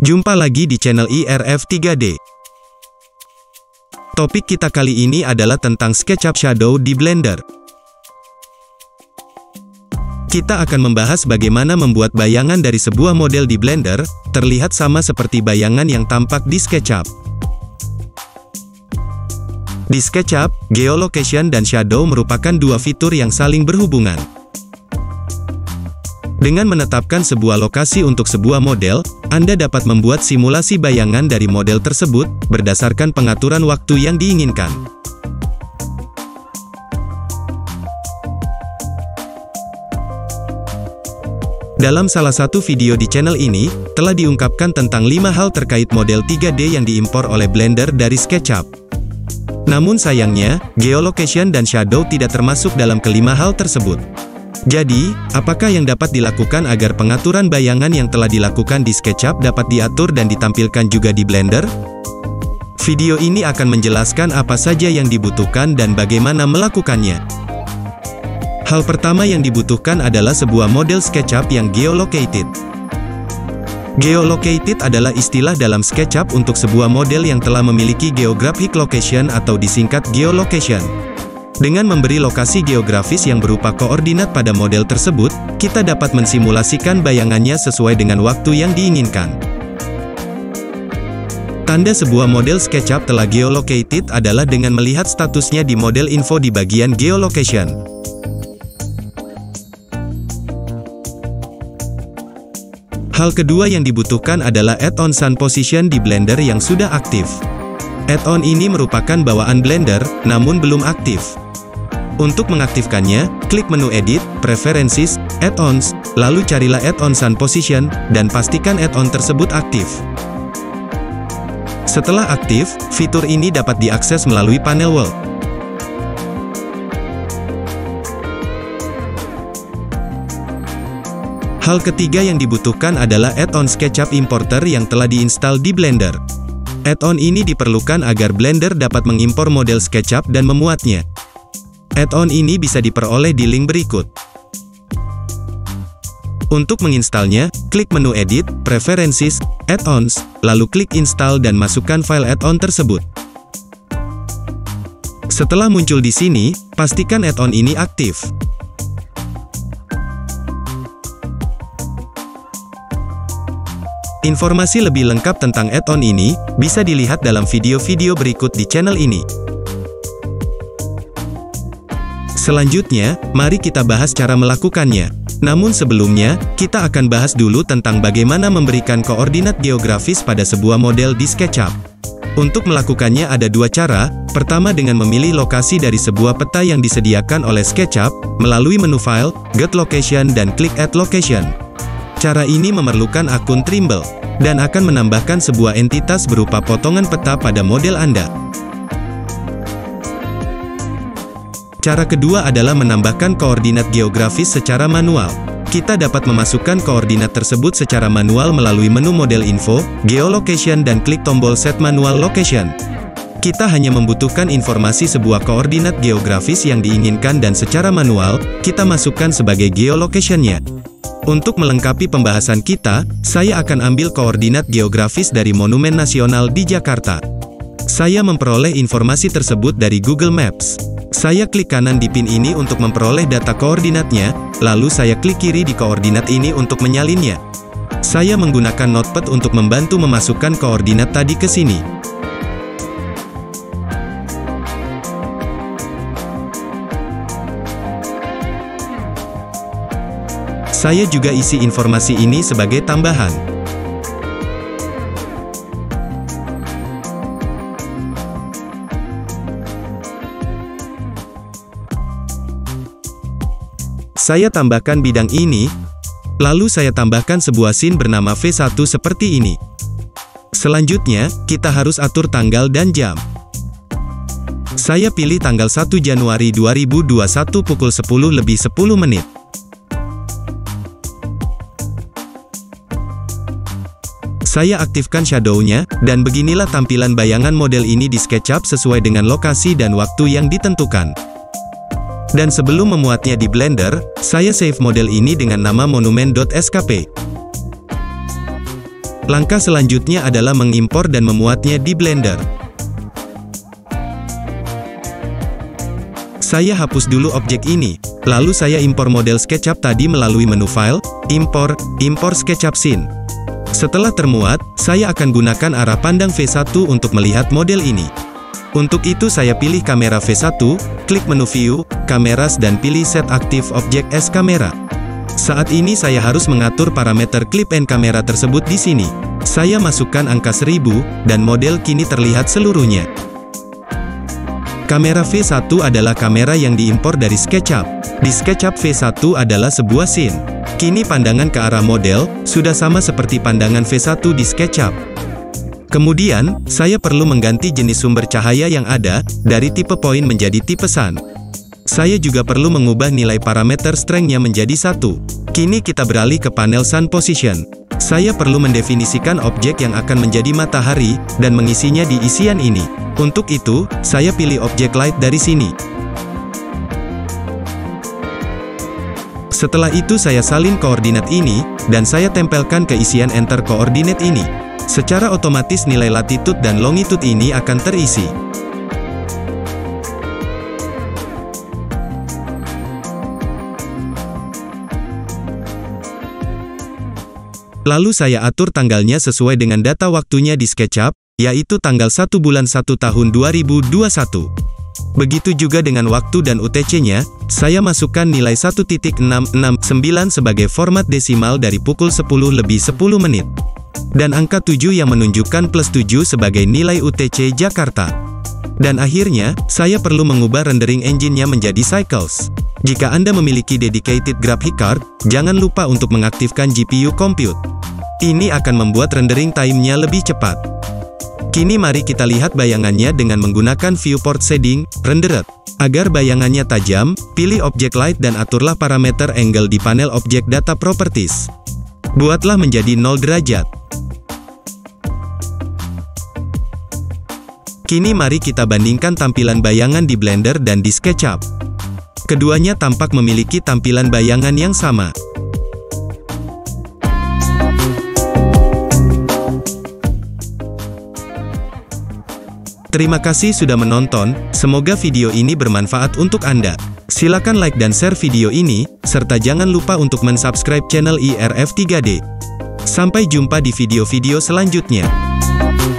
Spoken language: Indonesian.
Jumpa lagi di channel IRF 3D. Topik kita kali ini adalah tentang SketchUp Shadow di Blender. Kita akan membahas bagaimana membuat bayangan dari sebuah model di Blender, terlihat sama seperti bayangan yang tampak di SketchUp. Di SketchUp, Geolocation dan Shadow merupakan dua fitur yang saling berhubungan. Dengan menetapkan sebuah lokasi untuk sebuah model, Anda dapat membuat simulasi bayangan dari model tersebut, berdasarkan pengaturan waktu yang diinginkan. Dalam salah satu video di channel ini, telah diungkapkan tentang 5 hal terkait model 3D yang diimpor oleh Blender dari SketchUp. Namun sayangnya, Geolocation dan Shadow tidak termasuk dalam kelima hal tersebut. Jadi, apakah yang dapat dilakukan agar pengaturan bayangan yang telah dilakukan di SketchUp dapat diatur dan ditampilkan juga di Blender? Video ini akan menjelaskan apa saja yang dibutuhkan dan bagaimana melakukannya. Hal pertama yang dibutuhkan adalah sebuah model SketchUp yang geolocated. Geolocated adalah istilah dalam SketchUp untuk sebuah model yang telah memiliki geographic location atau disingkat geolocation. Dengan memberi lokasi geografis yang berupa koordinat pada model tersebut, kita dapat mensimulasikan bayangannya sesuai dengan waktu yang diinginkan. Tanda sebuah model SketchUp telah geolocated adalah dengan melihat statusnya di model info di bagian geolocation. Hal kedua yang dibutuhkan adalah add-on Sun Position di Blender yang sudah aktif. Add-on ini merupakan bawaan Blender, namun belum aktif. Untuk mengaktifkannya, klik menu Edit, Preferences, Add-ons, lalu carilah add-on Sun Position, dan pastikan add-on tersebut aktif. Setelah aktif, fitur ini dapat diakses melalui panel World. Hal ketiga yang dibutuhkan adalah add-on SketchUp Importer yang telah diinstal di Blender. Add-on ini diperlukan agar Blender dapat mengimpor model SketchUp dan memuatnya. Add-on ini bisa diperoleh di link berikut. Untuk menginstalnya, klik menu Edit, Preferences, Add-ons, lalu klik Install dan masukkan file add-on tersebut. Setelah muncul di sini, pastikan add-on ini aktif. Informasi lebih lengkap tentang add-on ini, bisa dilihat dalam video-video berikut di channel ini. Selanjutnya, mari kita bahas cara melakukannya. Namun sebelumnya, kita akan bahas dulu tentang bagaimana memberikan koordinat geografis pada sebuah model di SketchUp. Untuk melakukannya ada dua cara, pertama dengan memilih lokasi dari sebuah peta yang disediakan oleh SketchUp, melalui menu File, Get Location dan klik Add Location. Cara ini memerlukan akun Trimble, dan akan menambahkan sebuah entitas berupa potongan peta pada model Anda. Cara kedua adalah menambahkan koordinat geografis secara manual. Kita dapat memasukkan koordinat tersebut secara manual melalui menu Model Info, Geolocation dan klik tombol Set Manual Location. Kita hanya membutuhkan informasi sebuah koordinat geografis yang diinginkan dan secara manual, kita masukkan sebagai geolocation-nya. Untuk melengkapi pembahasan kita, saya akan ambil koordinat geografis dari Monumen Nasional di Jakarta. Saya memperoleh informasi tersebut dari Google Maps. Saya klik kanan di pin ini untuk memperoleh data koordinatnya, lalu saya klik kiri di koordinat ini untuk menyalinnya. Saya menggunakan notepad untuk membantu memasukkan koordinat tadi ke sini. Saya juga isi informasi ini sebagai tambahan. Saya tambahkan bidang ini, lalu saya tambahkan sebuah scene bernama V1 seperti ini. Selanjutnya, kita harus atur tanggal dan jam. Saya pilih tanggal 1 Januari 2021 pukul 10:10. Saya aktifkan shadow-nya, dan beginilah tampilan bayangan model ini di SketchUp sesuai dengan lokasi dan waktu yang ditentukan. Dan sebelum memuatnya di Blender, saya save model ini dengan nama monumen.skp. Langkah selanjutnya adalah mengimpor dan memuatnya di Blender. Saya hapus dulu objek ini, lalu saya impor model SketchUp tadi melalui menu File, Impor SketchUp Scene. Setelah termuat, saya akan gunakan arah pandang V1 untuk melihat model ini. Untuk itu saya pilih kamera V1, klik menu View, Cameras dan pilih Set Active Object as Camera. Saat ini saya harus mengatur parameter clip and kamera tersebut di sini. Saya masukkan angka 1000, dan model kini terlihat seluruhnya. Kamera V1 adalah kamera yang diimpor dari SketchUp. Di SketchUp V1 adalah sebuah scene. Kini pandangan ke arah model, sudah sama seperti pandangan V1 di SketchUp. Kemudian, saya perlu mengganti jenis sumber cahaya yang ada, dari tipe point menjadi tipe sun. Saya juga perlu mengubah nilai parameter strength-nya menjadi 1. Kini kita beralih ke panel Sun Position. Saya perlu mendefinisikan objek yang akan menjadi matahari, dan mengisinya di isian ini. Untuk itu, saya pilih objek light dari sini. Setelah itu saya salin koordinat ini, dan saya tempelkan ke isian enter koordinat ini. Secara otomatis nilai latitude dan longitude ini akan terisi. Lalu saya atur tanggalnya sesuai dengan data waktunya di SketchUp, yaitu tanggal 1 bulan 1 tahun 2021. Begitu juga dengan waktu dan UTC-nya, saya masukkan nilai 1.669 sebagai format desimal dari pukul 10 lebih 10 menit. Dan angka 7 yang menunjukkan plus 7 sebagai nilai UTC Jakarta. Dan akhirnya, saya perlu mengubah rendering engine-nya menjadi Cycles. Jika Anda memiliki dedicated graphic card, jangan lupa untuk mengaktifkan GPU Compute. Ini akan membuat rendering time-nya lebih cepat. Kini mari kita lihat bayangannya dengan menggunakan Viewport Shading, Rendered. Agar bayangannya tajam, pilih objek light dan aturlah parameter angle di panel objek data properties. Buatlah menjadi 0 derajat. Kini mari kita bandingkan tampilan bayangan di Blender dan di SketchUp. Keduanya tampak memiliki tampilan bayangan yang sama. Terima kasih sudah menonton, semoga video ini bermanfaat untuk Anda. Silakan like dan share video ini, serta jangan lupa untuk mensubscribe channel IRF3D. Sampai jumpa di video-video selanjutnya.